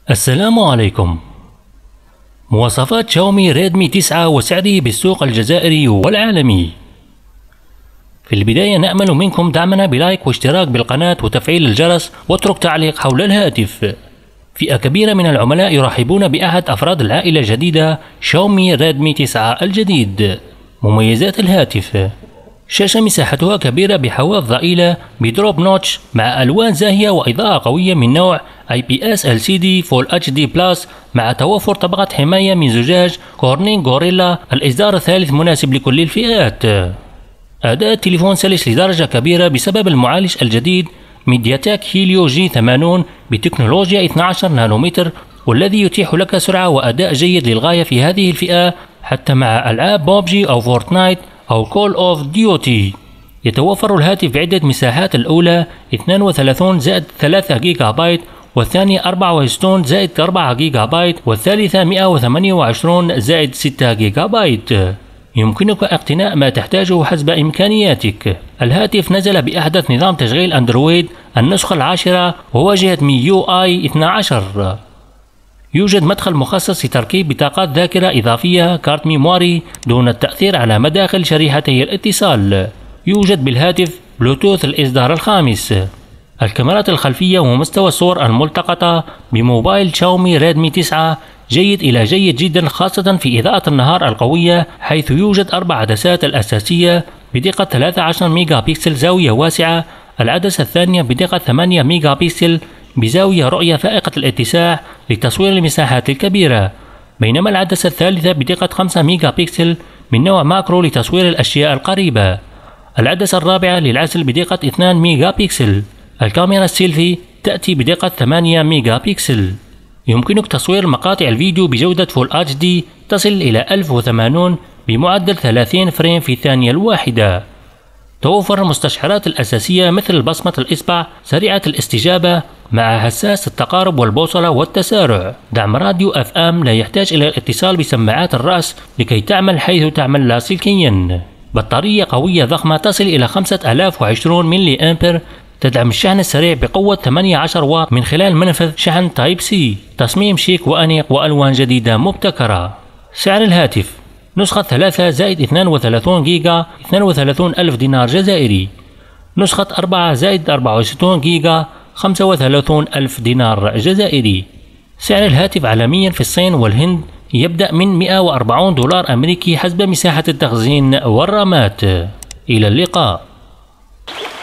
السلام عليكم. مواصفات شاومي ريدمي 9 وسعره بالسوق الجزائري والعالمي. في البداية نأمل منكم دعمنا بلايك واشتراك بالقناة وتفعيل الجرس واترك تعليق حول الهاتف. فئة كبيرة من العملاء يرحبون بأحد أفراد العائلة الجديدة شاومي ريدمي 9 الجديد. مميزات الهاتف: شاشة مساحتها كبيرة بحواف ضئيلة بدروب نوتش مع ألوان زاهية وإضاءة قوية من نوع IPS LCD Full HD Plus مع توفر طبقة حماية من زجاج كورنينغ غوريلا. الإصدار الثالث مناسب لكل الفئات. أداء التليفون سلس لدرجة كبيرة بسبب المعالج الجديد ميدياتك هيليو جي 80 بتكنولوجيا 12 نانومتر، والذي يتيح لك سرعة وأداء جيد للغاية في هذه الفئة حتى مع ألعاب بوبجي أو فورتنايت أو كول أوف ديوتي. يتوفر الهاتف بعدة مساحات، الأولى 32 زائد 3 جيجا بايت، والثانية 64 زائد 4 جيجا بايت، والثالثة 128 زائد 6 جيجا بايت. يمكنك اقتناء ما تحتاجه حسب إمكانياتك. الهاتف نزل بأحدث نظام تشغيل أندرويد النسخة العاشرة وواجهة MIUI 12. يوجد مدخل مخصص لتركيب بطاقات ذاكرة إضافية كارت ميموري دون التأثير على مداخل شريحتي الاتصال. يوجد بالهاتف بلوتوث الإصدار الخامس. الكاميرات الخلفية ومستوى الصور الملتقطة بموبايل شاومي ريدمي 9 جيد إلى جيد جدا، خاصة في إضاءة النهار القوية، حيث يوجد 4 عدسات الأساسية بدقة 13 ميجا بكسل زاوية واسعة، العدسة الثانية بدقة 8 ميجا بكسل بزاوية رؤية فائقة الاتساع لتصوير المساحات الكبيرة، بينما العدسة الثالثة بدقة 5 ميجا بكسل من نوع ماكرو لتصوير الأشياء القريبة. العدسة الرابعة للعزل بدقة 2 ميجا بكسل. الكاميرا السيلفي تأتي بدقة 8 ميجا بكسل. يمكنك تصوير مقاطع الفيديو بجودة فول HD تصل إلى 1080 بمعدل 30 فريم في الثانية الواحدة. توفر المستشعرات الأساسية مثل بصمة الإصبع سريعة الاستجابة مع حساس التقارب والبوصلة والتسارع. دعم راديو FM لا يحتاج إلى الاتصال بسماعات الرأس لكي تعمل حيث تعمل لاسلكيا. بطارية قوية ضخمة تصل إلى 5020 ملي أمبر. تدعم الشحن السريع بقوة 18 واط من خلال منفذ شحن تايب سي. تصميم شيك وأنيق وألوان جديدة مبتكرة. سعر الهاتف: نسخة 3 زائد 32 جيجا 32,000 دينار جزائري. نسخة 4 زائد 64 جيجا 35,000 دينار جزائري. سعر الهاتف عالميا في الصين والهند يبدأ من 140 دولار أمريكي حسب مساحة التخزين والرامات. إلى اللقاء.